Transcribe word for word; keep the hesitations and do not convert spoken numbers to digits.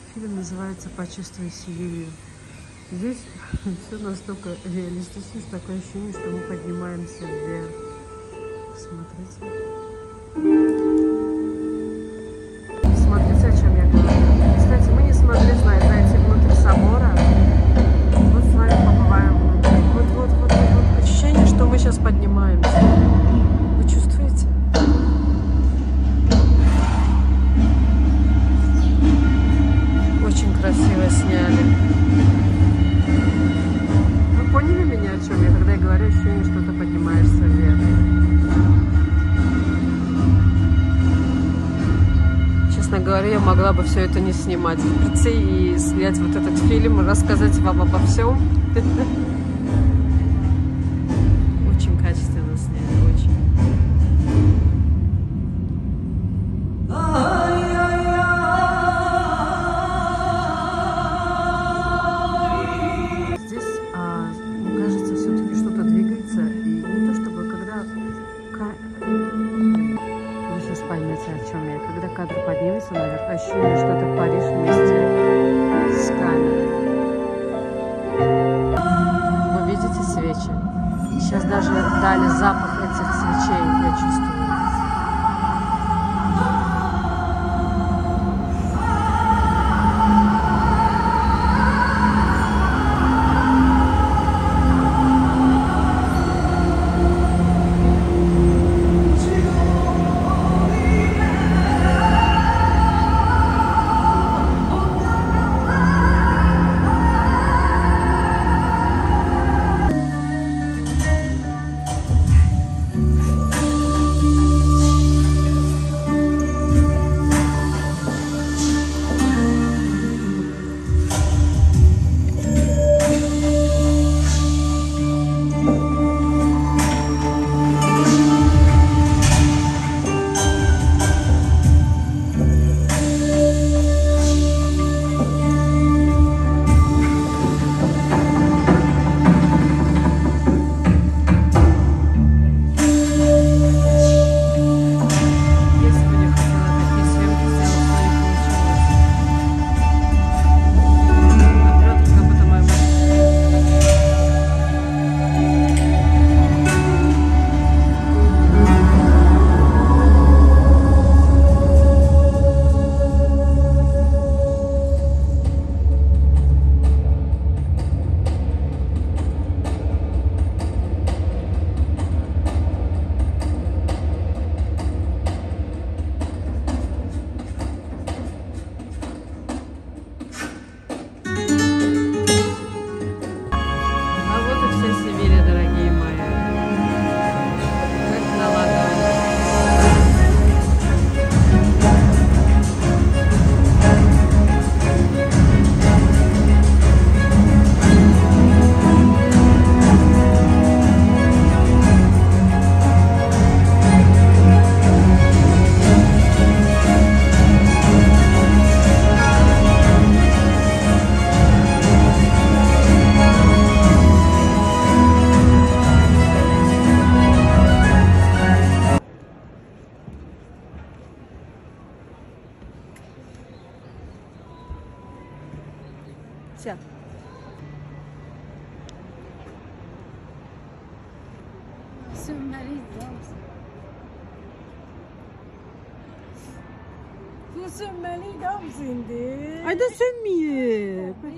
Фильм называется «Почувствуй Севилью». Здесь все настолько реалистично, такое ощущение, что мы поднимаемся вверх. Смотрите. Смотрите, о чем я говорю. Кстати, мы не смогли зайти внутрь собора. Вот с вами побываем внутри. Вот, вот, вот, вот, вот. Ощущение, что мы сейчас поднимаемся. Вы чувствуете? Очень красиво сняли. Вы поняли меня, о чем я, когда я говорю, ощущение, что ты поднимаешься вверх? Честно говоря, я могла бы все это не снимать. Прийти и снять вот этот фильм, рассказать вам обо всем. Очень качественно сняли, очень. О чем я. Когда кадр поднимется наверх, ощущение, что это Париж вместе с камерой. Вы видите свечи? Сейчас даже дали запах этих свечей, я чувствую. Все. Kuzum beni dam zindi. Ayda sen mi?